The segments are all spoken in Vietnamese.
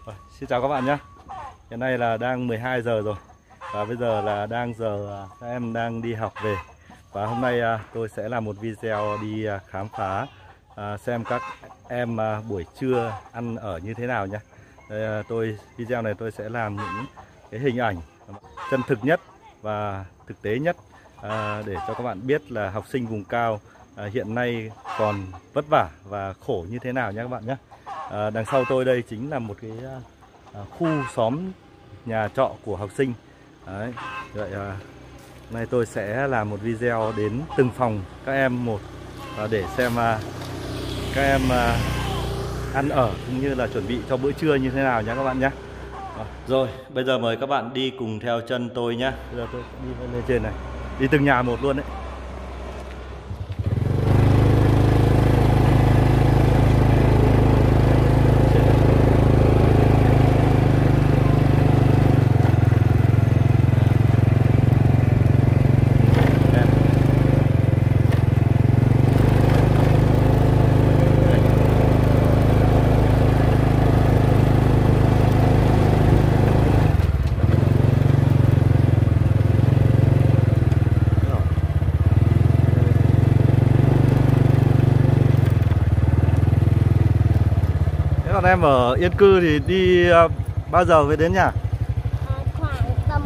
Xin chào các bạn nhé. Hiện nay là đang 12 giờ rồi. Và bây giờ là đang giờ các em đang đi học về. Và hôm nay tôi sẽ làm một video đi khám phá xem các em buổi trưa ăn ở như thế nào nhé. Video này tôi sẽ làm những cái hình ảnh chân thực nhất và thực tế nhất để cho các bạn biết là học sinh vùng cao hiện nay còn vất vả và khổ như thế nào nhé các bạn nhé. Đằng sau tôi đây chính là một cái khu xóm nhà trọ của học sinh. Đấy. Vậy nay tôi sẽ làm một video đến từng phòng các em một để xem các em ăn ở cũng như là chuẩn bị cho bữa trưa như thế nào nhé các bạn nhé. Rồi bây giờ mời các bạn đi cùng theo chân tôi nhé. Bây giờ tôi sẽ đi lên trên này, đi từng nhà một luôn đấy. Còn em ở Yên Cư thì đi bao giờ mới đến nhà? Khoảng tầm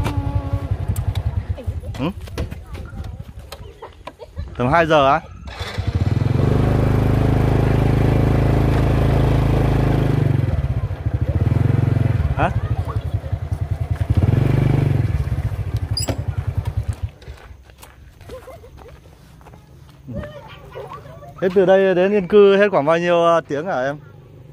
Tầm 2 giờ á? Hả? Thế từ đây đến Yên Cư hết khoảng bao nhiêu tiếng hả em?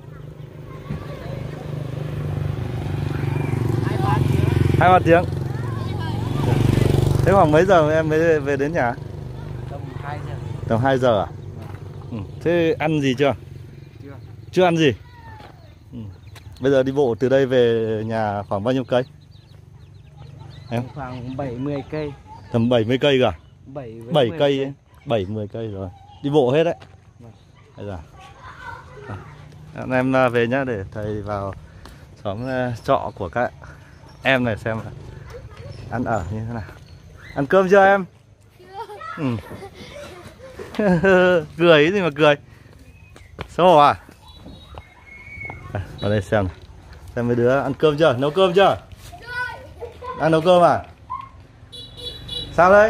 2-3 tiếng. Thế khoảng mấy giờ em mới về đến nhà? Tầm 2 giờ. Tầm 2 giờ à? Thế ăn gì chưa? Chưa ăn gì? Bây giờ đi bộ từ đây về nhà khoảng bao nhiêu cây? Em? Khoảng 70 cây. Tầm 70 cây cả? 7 cây ấy. 7-10 cây rồi. Đi bộ hết đấy. Bây giờ em về nhá, để thầy vào xóm trọ của các em này xem ăn ở như thế nào. Ăn cơm chưa em? Cười gì mà cười, xấu hổ à? Vào đây xem mấy đứa ăn cơm chưa, nấu cơm chưa? Đang nấu cơm à? Sao đấy?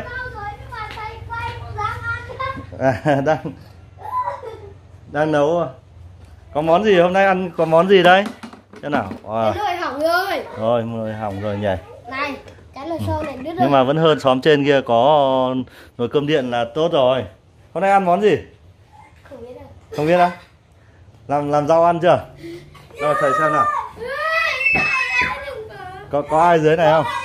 Đang nấu. Có món gì hôm nay ăn, có món gì đây? Thế nào? Cái nồi hỏng rồi. Rồi, nồi hỏng rồi nhỉ. Này, cái nồi sâu này đứt rồi. Nhưng mà vẫn hơn xóm trên kia có nồi cơm điện là tốt rồi. Hôm nay ăn món gì? Không biết đâu. Không biết á? Làm rau ăn chưa? Rồi thầy xem nào. Có ai dưới này không?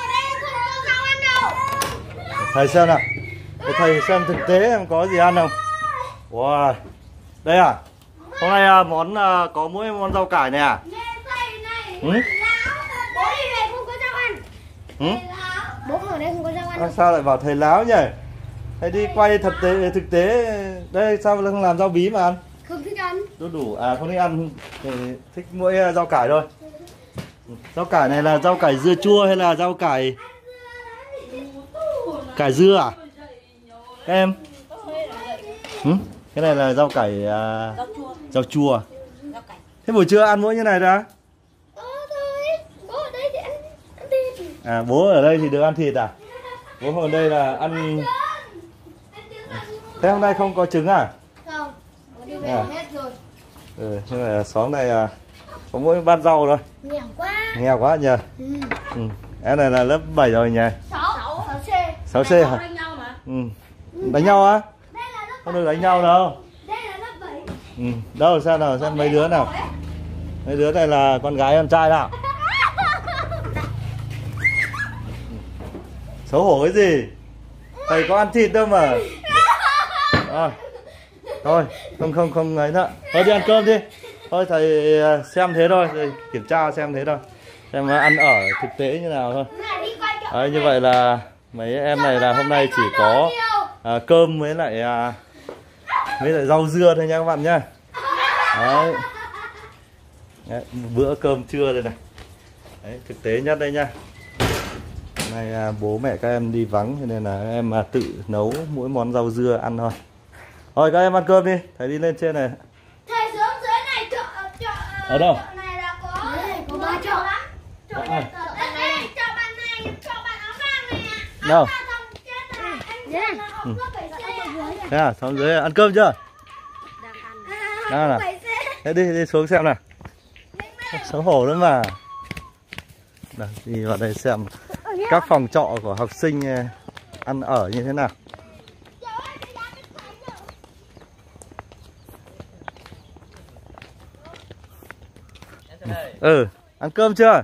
Thầy xem nào. Để thầy xem thực tế em có gì ăn không? Wow. Đây à? Hôm nay món có mỗi món rau cải này à? Bố đi về không có rau ăn. Bố ở đây không có rau ăn. Sao lại bảo thầy láo nhỉ? Thầy đi quay thực tế. Đây sao không làm rau bí mà ăn? Không thích ăn. Đủ à, không thích ăn thì thích mỗi rau cải thôi. Rau cải này là rau cải dưa chua hay là rau cải dưa à? Các em? Cái này là rau cải rau chua. Thế buổi trưa ăn mỗi như này ra? Bố ở đây thì ăn thịt. À, bố ở đây thì được ăn thịt à? Bố ở đây là ăn. Thế hôm nay không có trứng à? Không, bố đi về hết rồi. Nhưng mà xóm này có mỗi bát rau thôi. Nghèo quá. Nghèo quá nhờ. Em này là lớp 7 rồi nhỉ? 6C. 6C hả? Đánh nhau á? Không được đánh nhau đâu. Đây là lớp 7. Đâu sao nào, xem mấy đứa nào. Mấy đứa này là con gái con trai nào? Xấu hổ cái gì? Thầy có ăn thịt đâu mà. Thôi, không ấy nữa. Thôi đi ăn cơm đi. Thôi thầy xem thế thôi, thầy kiểm tra xem thế thôi. Xem ăn ở thực tế như nào thôi. Đấy, như vậy là mấy em này là hôm nay chỉ có cơm với lại rau dưa thôi nha các bạn nhá. Đấy. Đấy, bữa cơm trưa đây này. Đấy, thực tế nhất đây nha. Nay bố mẹ các em đi vắng cho nên là em tự nấu mỗi món rau dưa ăn thôi. Thôi các em ăn cơm đi, thầy đi lên trên này. Thầy xuống dưới này chợ Ở đâu? chợ này là có 3 chợ lắm. Chợ này, chợ bạn này, chợ bạn áo vàng này ạ. Đâu? Thế Thế à, xuống dưới ăn cơm chưa? Đang à? Thế đi xuống xem nào. Xấu hổ lắm mà. Nào, đi vào đây xem các phòng trọ của học sinh ăn ở như thế nào. Ăn cơm chưa?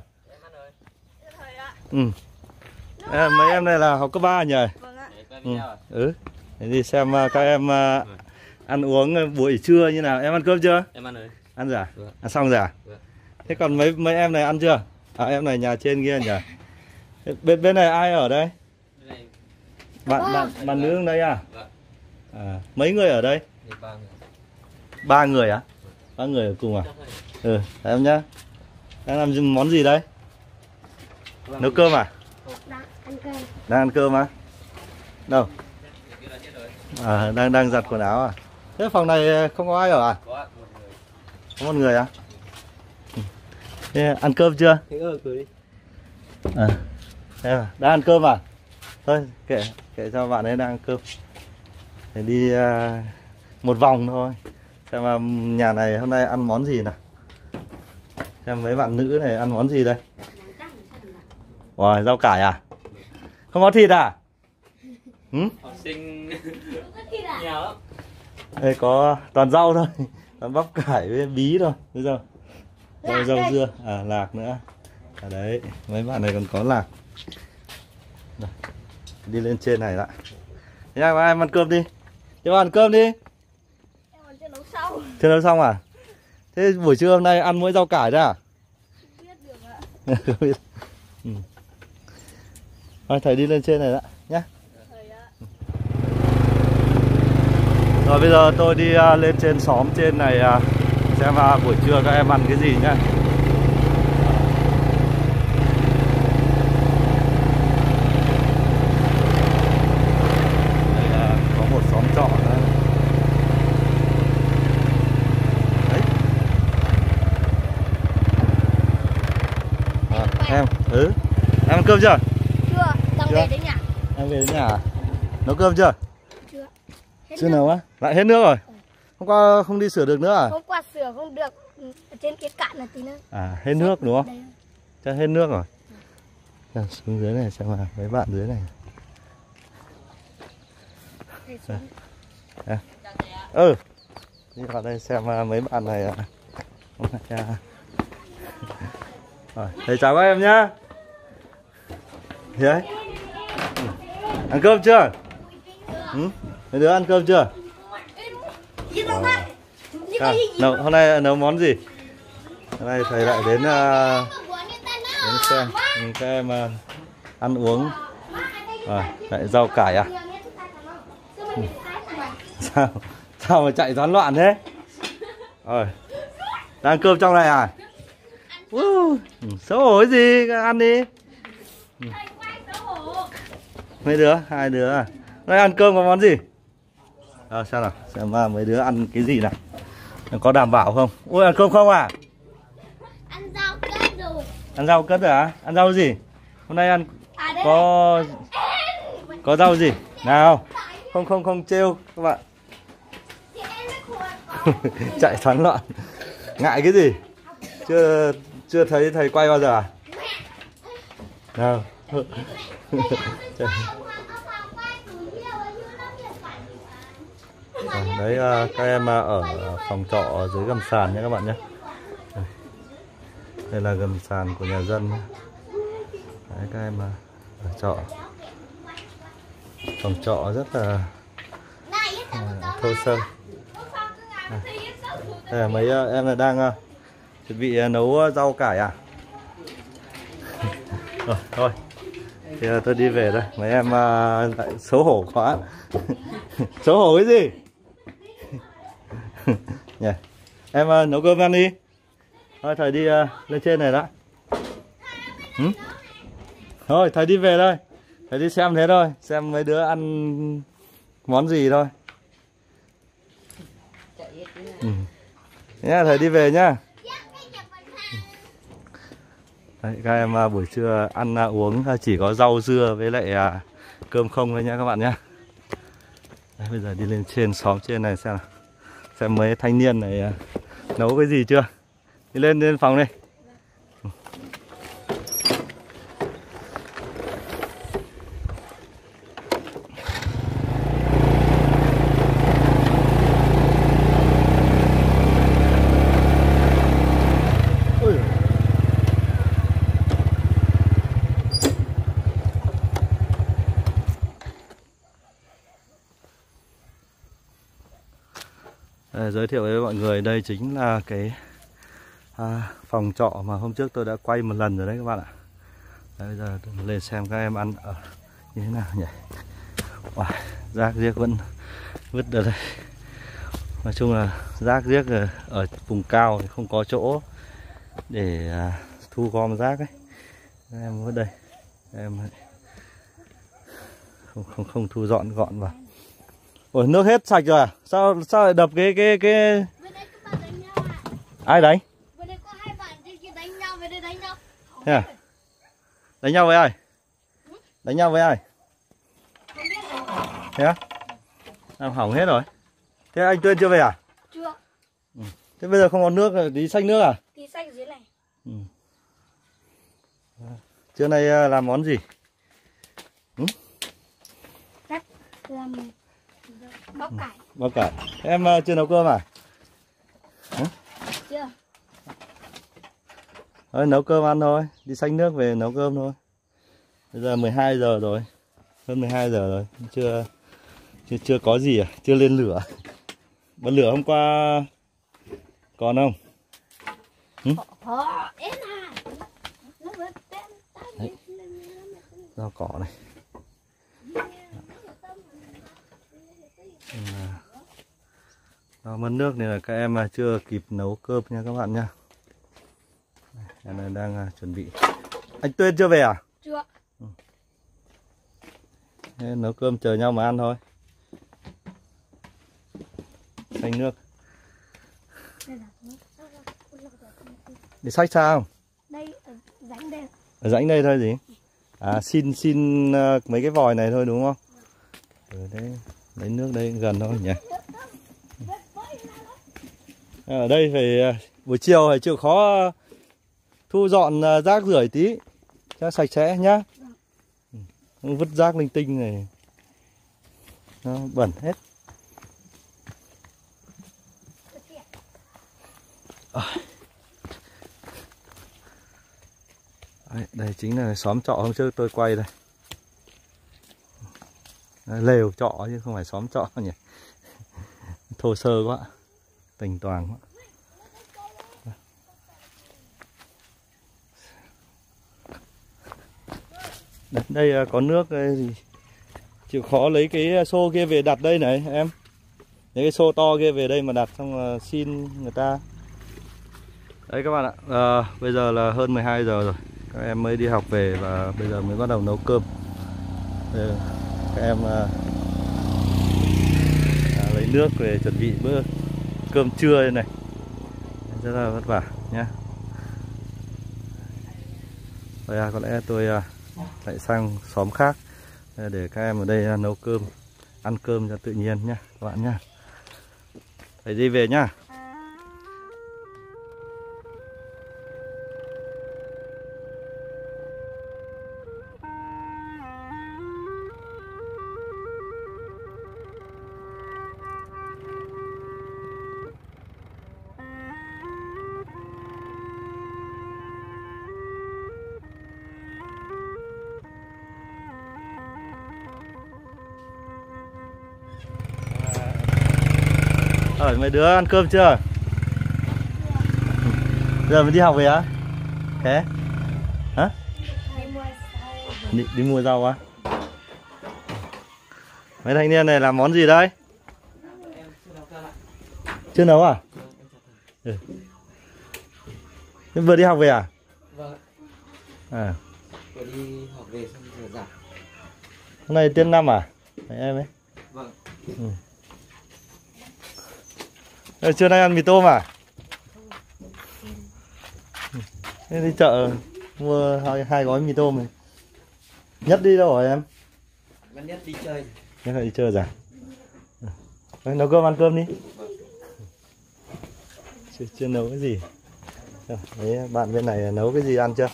Mấy em này là học cấp 3 nhỉ? Để đi xem các em ăn uống buổi trưa như nào. Em ăn cơm chưa? Em ăn rồi. Ăn rồi à? Ăn xong rồi à? Thế còn mấy em này ăn chưa? À, em này nhà trên kia nhỉ? Bên này ai ở đây? Bạn nữ đây à? À? Mấy người ở đây? 3 người á? 3 người ở cùng à? Em nhá. Đang làm món gì đây? Nấu cơm à? Đang ăn cơm á? Đâu? À, đang giặt quần áo à? Thế phòng này không có ai ở à? Có một người à? Thế ăn cơm chưa? Đang ăn cơm à? Thôi kệ cho bạn ấy đang ăn cơm. Để đi một vòng thôi. Xem nhà này hôm nay ăn món gì nào. Xem mấy bạn nữ này ăn món gì đây. Wow, rau cải à? Không có thịt à? Học sinh nhiều lắm. Đây có toàn rau thôi. Toàn bắp cải với bí thôi. Bây giờ rau dưa, lạc nữa. Ở đấy, mấy bạn này còn có lạc. Rồi, đi lên trên này lại. Thế ai ăn cơm đi. Cho ăn cơm đi. Em còn chưa nấu xong. Chưa nấu xong à? Thế buổi trưa hôm nay ăn mỗi rau cải đấy à? Không biết được ạ. Không biết. Thôi thầy đi lên trên này đã nhé. Rồi bây giờ tôi đi lên trên xóm trên này xem buổi trưa các em ăn cái gì nhá. Đây là có một xóm trọ nữa. Đấy. Em ăn cơm chưa? Chưa, đang về đến nhà. Em về đến nhà à? Nấu cơm chưa? Chưa. Chưa nấu á? Lại hết nước rồi. Hôm qua không đi sửa được nữa à? Hôm qua sửa không được. Ở trên cái cạn là tí nữa. À, hết nước đúng không? Chắc hết nước rồi. Xuống dưới này xem nào, mấy bạn dưới này. Đi vào đây xem mấy bạn này. Rồi, thầy chào các em nhá. Đấy. Ăn cơm chưa? Mấy đứa ăn cơm chưa? Hôm nay nấu món gì? Hôm nay thầy lại đến xem các em ăn uống. Lại rau cải à? Sao mà chạy toán loạn thế? Rồi, đang ăn cơm trong này à? Xấu hổ cái gì? Ăn đi. Mấy đứa, 2 đứa à? Đây ăn cơm có món gì? Xem nào, xem mấy đứa ăn cái gì nào. Có đảm bảo không? Ôi, ăn cơm không à? Ăn rau cất rồi. Ăn rau cất rồi à? Ăn rau gì? Hôm nay ăn có rau gì? Nào, không trêu các bạn. Chạy thoáng loạn. Ngại cái gì? Chưa thấy thầy quay bao giờ à? Nào. Đấy, các em ở phòng trọ ở dưới gầm sàn nhé các bạn nhé. Đây là gầm sàn của nhà dân. Đấy, các em ở trọ. Phòng trọ rất là thô sơ. Đây là mấy em là đang chuẩn bị nấu rau cải à? Rồi, thôi. Thì tôi đi về đây. Mấy em lại xấu hổ quá. Xấu hổ cái gì? Em nấu cơm ăn đi. Thôi thầy đi lên trên này đã. Thôi thầy đi về thôi. Thầy đi xem thế thôi. Xem mấy đứa ăn món gì thôi. Nhá, thầy đi về nhá. Đấy, các em buổi trưa ăn uống chỉ có rau dưa với lại cơm không thôi nhá các bạn nhá. Đấy, bây giờ đi lên trên xóm trên này xem mấy thanh niên này nấu cái gì chưa. Đi lên phòng đi. Giới thiệu với mọi người, đây chính là cái phòng trọ mà hôm trước tôi đã quay một lần rồi đấy các bạn ạ. Đấy, bây giờ lên xem các em ăn ở như thế nào nhỉ. Wow, rác riếc vẫn vứt ở đây. Nói chung là rác riếc ở vùng cao thì không có chỗ để thu gom rác ấy. Các em vứt đây, em không thu dọn gọn vào. Ôi, nước hết sạch rồi à? Sao lại đập cái Bên đây có bạn đánh nhau à? Ai đánh? Bên đây có hai bạn trên kia đánh nhau, bên đây đánh nhau. Thế à? Đánh nhau với ai? Đánh nhau với ai? Không biết rồi. Thế á? Làm hỏng hết rồi. Thế anh Tuyên chưa về à? Chưa. Thế bây giờ không có nước rồi, đi xách nước à? Thì xách ở dưới này. Trưa nay làm món gì? Làm bóc cải. Bóc cải. Em chưa nấu cơm à? Chưa. Thôi nấu cơm ăn thôi, đi xách nước về nấu cơm thôi. Bây giờ 12 giờ rồi, hơn 12 giờ rồi, chưa có gì à, chưa lên lửa. Bật lửa hôm qua còn không? Đấy. Rau cỏ này. Mất nước nên là các em chưa kịp nấu cơm nha các bạn nha. Em này đang chuẩn bị. Anh Tuyên chưa về à? Chưa. Thế nấu cơm chờ nhau mà ăn thôi. Xanh nước. Đi xách sao? Đây ở rãnh đây. Ở rãnh đây thôi gì? À xin mấy cái vòi này thôi đúng không? Đấy, lấy nước đây gần thôi nhỉ. Ở đây phải buổi chiều phải chịu khó thu dọn rác rưởi tí cho sạch sẽ nhá. Vứt rác linh tinh này nó bẩn hết. Đây chính là xóm trọ hôm trước tôi quay đây. Lều trọ chứ không phải xóm trọ nhỉ. Thô sơ quá, tình toàn quá. Đây có nước đây thì chịu khó lấy cái xô kia về đặt đây này em. Lấy cái xô to kia về đây mà đặt xong là xin người ta. Đấy các bạn ạ, bây giờ là hơn 12 giờ rồi. Các em mới đi học về và bây giờ mới bắt đầu nấu cơm. Đây, các em lấy nước về chuẩn bị bữa cơm trưa đây này. Rất là vất vả nhé. Bây có lẽ tôi lại sang xóm khác để các em ở đây nấu cơm, ăn cơm cho tự nhiên nhé các bạn nhé. Phải đi về nhá. Rồi mấy đứa ăn cơm chưa? Giờ mới đi học về á? Thế? Hả? Đi mua rau á? Mấy thanh niên này làm món gì đây? Chưa nấu à? Vừa đi học về à? Vâng. À. Vừa đi học về xong giờ giảng. Hôm nay tiên năm à? Đấy, em ấy. Vâng. Trưa nay ăn mì tôm à? Thế đi chợ mua hai gói mì tôm này. Nhất đi đâu rồi em? Vẫn Nhất đi chơi. Nhất là đi chơi rồi. Nấu cơm ăn cơm đi. Chưa nấu cái gì. Đấy, bạn bên này nấu cái gì ăn chưa?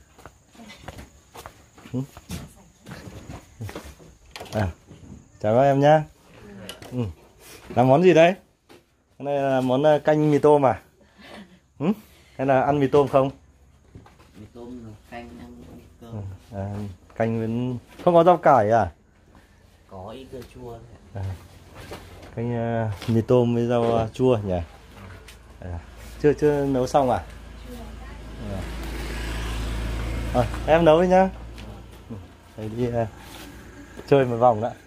À, chào các em nhá. Làm món gì đấy? Cái này là món canh mì tôm à? Hay là ăn mì tôm không? Mì tôm rồi canh ăn cơm. Canh với không có rau cải à? Có ít dưa chua. Canh mì tôm với rau chua nhỉ? Chưa nấu xong à? Em nấu đi nhá. Đấy, đi chơi một vòng đã.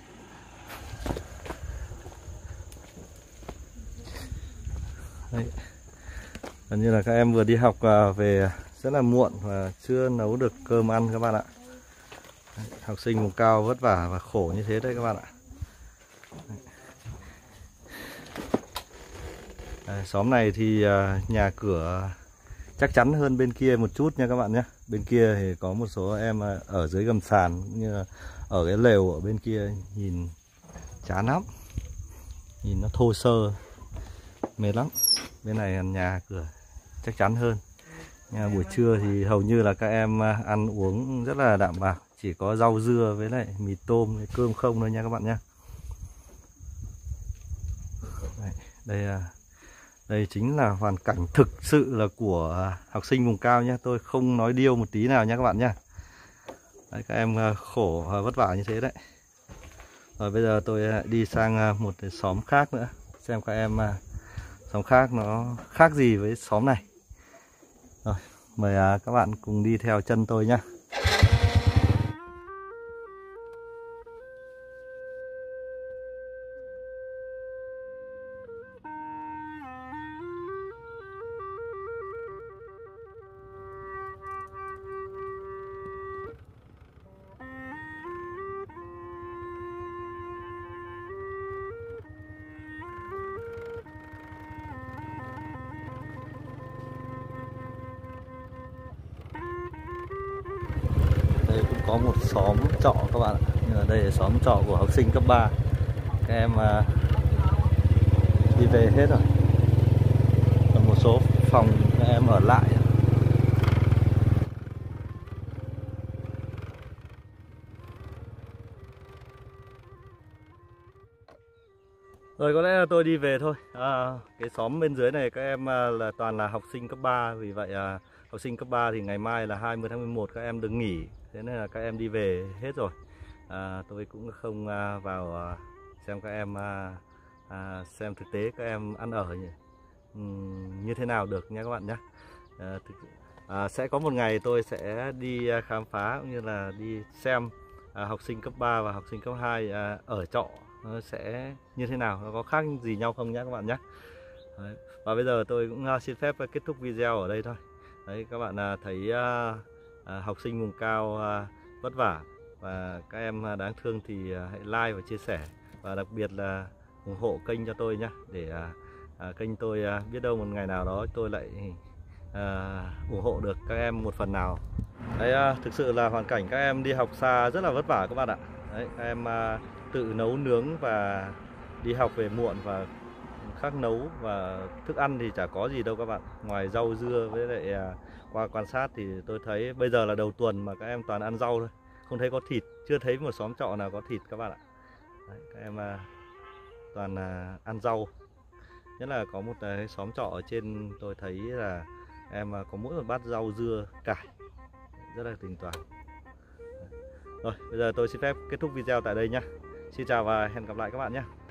Đấy. Gần như là các em vừa đi học về rất là muộn và chưa nấu được cơm ăn các bạn ạ. Đấy, học sinh vùng cao vất vả và khổ như thế đấy các bạn ạ. Đấy, xóm này thì nhà cửa chắc chắn hơn bên kia một chút nha các bạn nhé. Bên kia thì có một số em ở dưới gầm sàn cũng như là ở cái lều ở bên kia nhìn chán lắm. Nhìn nó thô sơ, mệt lắm. Bên này nhà cửa chắc chắn hơn. Nhưng buổi trưa thì hầu như là các em ăn uống rất là đạm bạc. Chỉ có rau dưa với lại mì tôm với cơm không thôi nha các bạn nhé. Đây chính là hoàn cảnh thực sự là của học sinh vùng cao nhé. Tôi không nói điêu một tí nào nha các bạn nhé. Đấy, các em khổ và vất vả như thế đấy. Rồi bây giờ tôi đi sang một cái xóm khác nữa. Xem các em xóm khác nó khác gì với xóm này. Rồi mời các bạn cùng đi theo chân tôi nhé. Đây cũng có một xóm trọ các bạn ạ. Nhưng ở đây là xóm trọ của học sinh cấp 3. Các em đi về hết rồi. Còn một số phòng các em ở lại. Rồi có lẽ là tôi đi về thôi. Cái xóm bên dưới này các em là toàn là học sinh cấp 3. Vì vậy học sinh cấp 3 thì ngày mai là 20 tháng 11 các em được nghỉ. Thế nên là các em đi về hết rồi. Tôi cũng không vào xem các em xem thực tế các em ăn ở như thế nào được nha các bạn nhé. Sẽ có một ngày tôi sẽ đi khám phá cũng như là đi xem học sinh cấp 3 và học sinh cấp 2 ở trọ nó sẽ như thế nào, nó có khác gì nhau không nhé các bạn nhé. Đấy. Và bây giờ tôi cũng xin phép kết thúc video ở đây thôi. Đấy, các bạn thấy học sinh vùng cao vất vả và các em đáng thương thì hãy like và chia sẻ, và đặc biệt là ủng hộ kênh cho tôi nhé, để kênh tôi biết đâu một ngày nào đó tôi lại ủng hộ được các em một phần nào. Đấy, thực sự là hoàn cảnh các em đi học xa rất là vất vả các bạn ạ. Đấy, các em tự nấu nướng và đi học về muộn và khác nấu, và thức ăn thì chả có gì đâu các bạn, ngoài rau dưa với lại qua quan sát thì tôi thấy bây giờ là đầu tuần mà các em toàn ăn rau thôi, không thấy có thịt, chưa thấy một xóm trọ nào có thịt các bạn ạ. Đấy, các em toàn ăn rau, nhất là có một cái xóm trọ ở trên tôi thấy là em có mỗi một bát rau dưa cải, rất là tình toàn. Rồi bây giờ tôi xin phép kết thúc video tại đây nhé. Xin chào và hẹn gặp lại các bạn nhé.